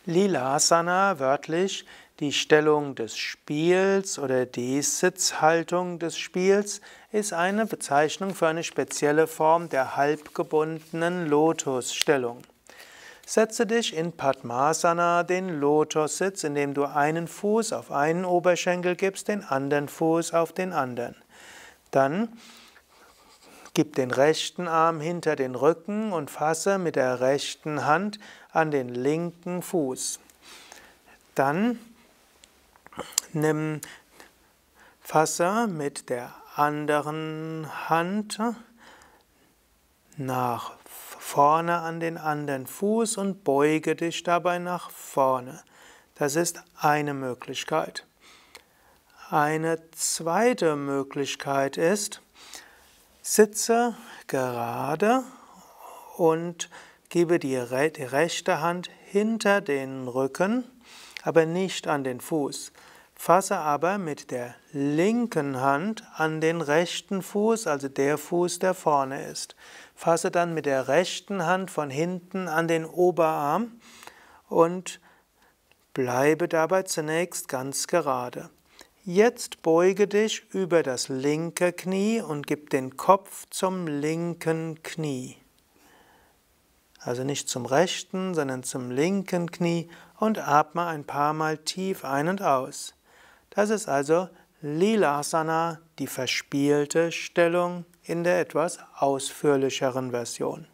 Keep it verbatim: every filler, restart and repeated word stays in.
Lilasana, wörtlich die Stellung des Spiels oder die Sitzhaltung des Spiels, ist eine Bezeichnung für eine spezielle Form der halbgebundenen Lotusstellung. Setze dich in Padmasana, den Lotussitz, indem du einen Fuß auf einen Oberschenkel gibst, den anderen Fuß auf den anderen. Dann gib den rechten Arm hinter den Rücken und fasse mit der rechten Hand an den linken Fuß. Dann nimm, fasse mit der anderen Hand nach vorne an den anderen Fuß und beuge dich dabei nach vorne. Das ist eine Möglichkeit. Eine zweite Möglichkeit ist: Sitze gerade und gebe die rechte Hand hinter den Rücken, aber nicht an den Fuß. Fasse aber mit der linken Hand an den rechten Fuß, also der Fuß, der vorne ist. Fasse dann mit der rechten Hand von hinten an den Oberarm und bleibe dabei zunächst ganz gerade. Jetzt beuge dich über das linke Knie und gib den Kopf zum linken Knie. Also nicht zum rechten, sondern zum linken Knie, und atme ein paar Mal tief ein und aus. Das ist also Lilasana, die verspielte Stellung in der etwas ausführlicheren Version.